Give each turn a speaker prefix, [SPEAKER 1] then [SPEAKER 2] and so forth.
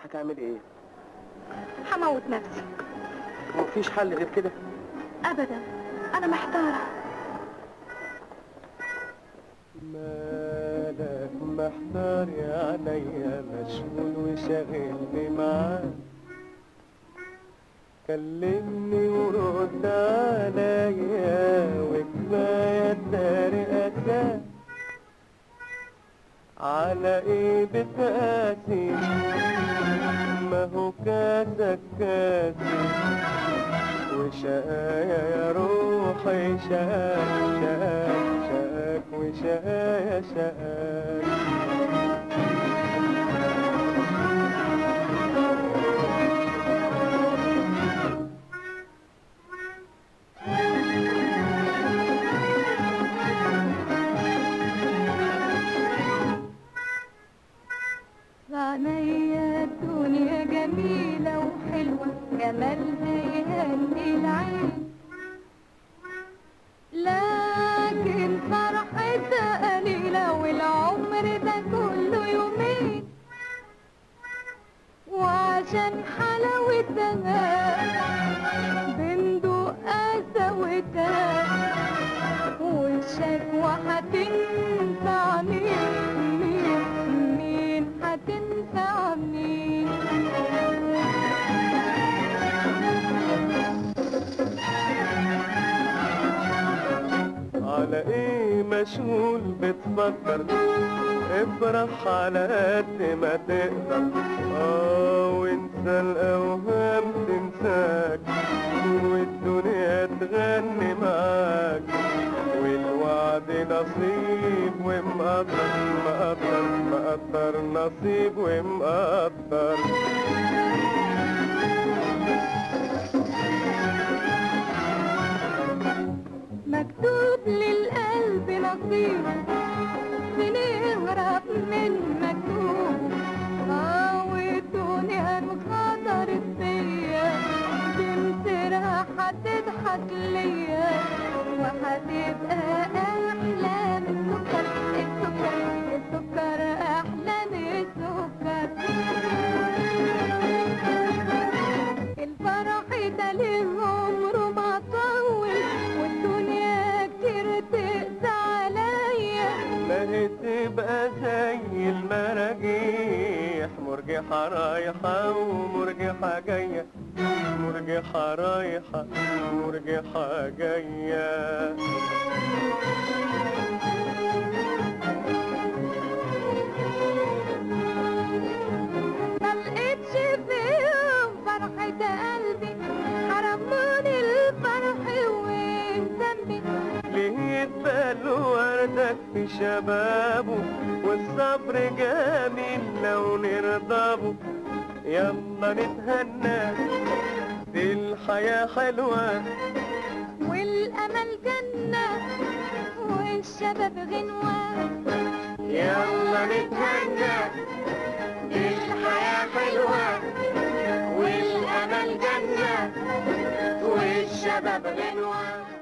[SPEAKER 1] هتعملي ايه؟
[SPEAKER 2] هموت نفسي.
[SPEAKER 1] مفيش حل غير كده؟
[SPEAKER 2] ابدا، انا محتاره.
[SPEAKER 1] مالك محتار يا عينيا، مشغول وشاغلني معاك، كلمني ورد عليا وكفايه تداري اساك. على ايه بتقاسي؟ ما هو كاسك كاسي، وشقايا يا روحي شقاك شقاك شقاك، وشقايا شقاك.
[SPEAKER 2] عينيا الدنيا جميلة وحلوة، جمالها يهني العين، لكن فرحتها قليلة والعمر ده كله يومين، وعشان حلاوتها بندوق قساوتها، والشكوى هتنفع مين هتنفع مين؟
[SPEAKER 1] على ايه مشغول بتفكر؟ افرح على قد ما تقدر، وانسى الاوهام تنساك، والدنيا تغني معاك، والوعد نصيب ومقدر مقدر نصيب ومقدر.
[SPEAKER 2] مكتوب للقلب نصيب، بنهرب من مكتوب، والدنيا انخطرت بيا، تمسرها هتضحك ليا، وهتبقى احلى من السكر السكر احلى من السكر. الفرح ده ليه عمره ما طول، والدنيا كتير تقسى عليا،
[SPEAKER 1] ما هي تبقى زي المراجيح، مرجحة رايحة ومرجحة جاية، مرجحة رايحة مرجحة جاية.
[SPEAKER 2] ملقتش فيهم فرحة قلبي، حرموني الفرح وذنبي،
[SPEAKER 1] ليه يتبل وردك في شبابه، والصبر جميل لو نرضابه. يلا نتهنى دي الحياة حلوة،
[SPEAKER 2] والأمل جنة والشباب غنوة.
[SPEAKER 1] يلا نتهنى دي الحياة حلوة، والأمل جنة والشباب غنوة.